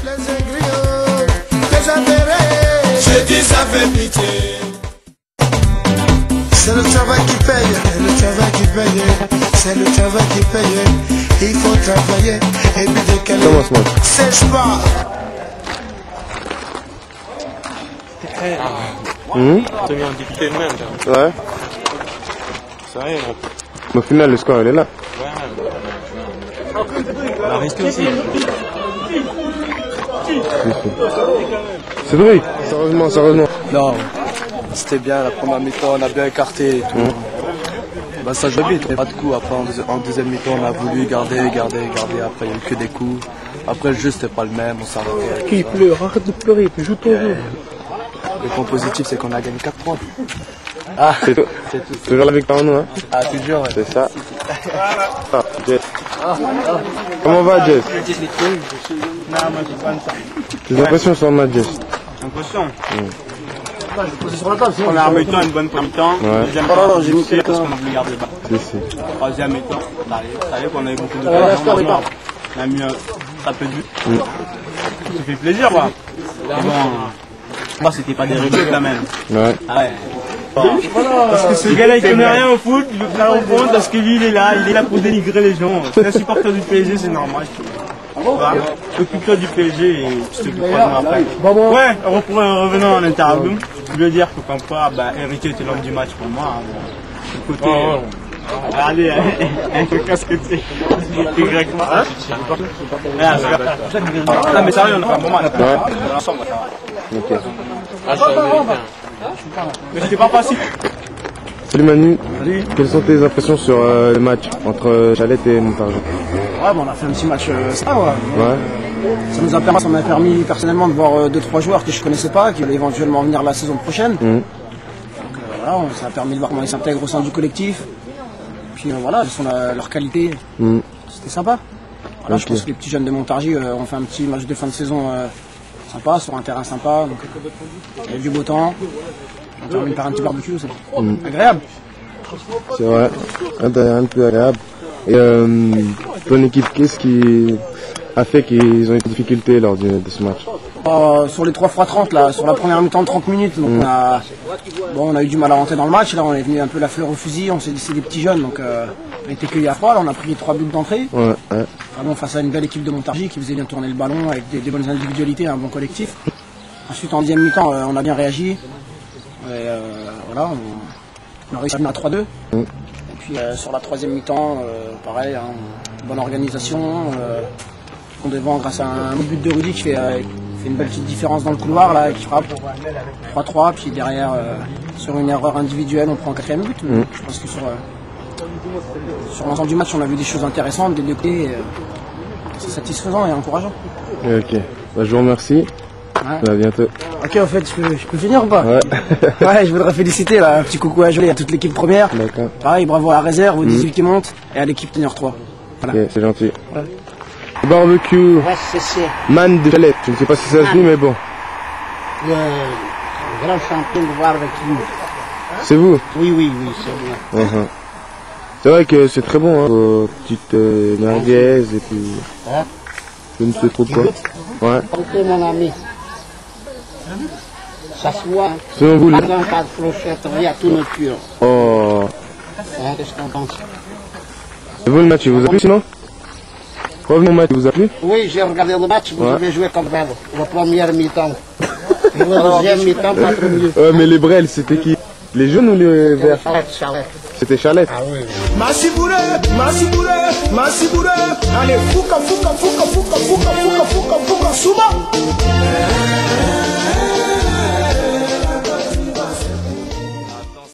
les griots, les affaires, je dis ça fait pitié. C'est le travail qui paye, le travail qui paye, c'est le travail qui paye. Il faut travailler et puis décaler. Sèche pas. T'as mis en difficulté de même. Ouais. Ça arrive. Au final, le score, il est là. Ouais. On va rester aussi. C'est vrai. Sérieusement, sérieusement. Non, c'était bien la première mi-temps, on a bien écarté et tout. Bah, ça jouait vite, mais pas de coups. Après, en deuxième mi-temps, on a voulu garder. Après, il n'y a eu que des coups. Après, le jeu, c'était pas le même, on s'est arrêté. Qui pleure, arrête de pleurer, puis joue ton jeu. Le point positif, c'est qu'on a gagné 4 points. Ah, c'est tout. Toujours la victoire en nous, hein. Ah, toujours, ouais. C'est ça. Ah, Jess. Comment va, Jess? Tes impressions sur le match, Jess? Impression. Première mi-temps, une bonne première mi-temps. Deuxième mi-temps, j'ai mis parce qu'on a voulu garder le bas. Troisième mi-temps, on savait qu'on avait beaucoup de occasions. On a mis très peu de buts. Ça fait plaisir, quoi. Bon, c'était pas des réussites quand même. Ouais. Ah ouais. Parce que ce gars-là, il connaît rien au foot, il veut faire un compte parce que lui, il est là pour dénigrer les gens. C'est un supporter du PSG, c'est normal. Occupe-toi du PSG et tu t'occuperas de moi après. Ouais, revenons en interview. Je veux dire que comme quoi, Héritier était l'homme du match pour moi. Du côté. Regardez, un peu casque que c'est. Y-moi. Non, mais sérieux, on a fait un bon match. Ensemble, Ok. mais c'était pas facile. Salut Manu. Salut. Quelles sont tes impressions sur le match entre Chalette et Montargis? Ouais, bon, on a fait un petit match sympa, ouais. Ouais. Ça m'a permis personnellement de voir 2-3 joueurs que je connaissais pas, qui allaient éventuellement venir la saison prochaine. Donc voilà, ça a permis de voir comment ils s'intègrent au sein du collectif. Puis voilà, ils sont leur qualité. C'était sympa. Voilà, je pense que les petits jeunes de Montargis ont fait un petit match de fin de saison sympa, sur un terrain sympa. Donc il y a du beau temps. On termine par un petit barbecue, c'est agréable. C'est vrai, un peu agréable. Et ton équipe, qu'est-ce qui a fait qu'ils ont eu des difficultés lors de ce match? Sur les 3x30, là, sur la première mi-temps de 30 minutes, donc on a eu du mal à rentrer dans le match. Là, on est venu un peu la fleur au fusil, on s'est dit c'est des petits jeunes, donc on a été cueillis à froid. Là, on a pris 3 buts d'entrée. Ouais. Enfin, face à une belle équipe de Montargis qui faisait bien tourner le ballon avec des bonnes individualités, un bon collectif. Ensuite, en deuxième mi-temps, on a bien réagi. Et, voilà, on a réussi à venir à 3-2. Et puis sur la troisième mi-temps, pareil, bonne organisation. On devant grâce à un but de Rudy qui fait une belle petite différence dans le couloir, là, qui frappe 3-3. Puis derrière, sur une erreur individuelle, on prend un 4e but. Je pense que sur l'ensemble du match, on a vu des choses intéressantes des deux côtés. C'est satisfaisant et encourageant. Ok, je vous remercie. Ouais. À bientôt. Ok, en fait, je peux finir ou pas? Ouais. Ouais, je voudrais féliciter là, un petit coucou à Jolie, à toute l'équipe première. D'accord. Pareil, bravo à la réserve, aux 18 qui montent, et à l'équipe tenir 3. Voilà. Ok, c'est gentil. Ouais. Barbecue. Ouais, c'est Man de Chalette. Je ne sais pas si ça se dit, mais bon. Le grand champion de barbecue. C'est vous? Oui, c'est bien. C'est vrai que c'est très bon, hein. Vos petites merguez et puis. Je ne sais trop quoi. Ouais. Ok, mon ami. Ça se voit. Selon vous, Dans un cas de clochette, il y a tout nature. Oh. Qu'est-ce qu'on pense? Et vous, le match, il vous a plu sinon? Revenons au match, il vous a plu? Oui, j'ai regardé le match, vous avez joué comme ça, la première mi-temps. Et la deuxième mi-temps, pas trop mieux. Ouais, mais les Brels, c'était qui? Les jaunes ou les verts? Chalette. C'était Chalette. Ah oui. Massibouré, allez, fouka, souma.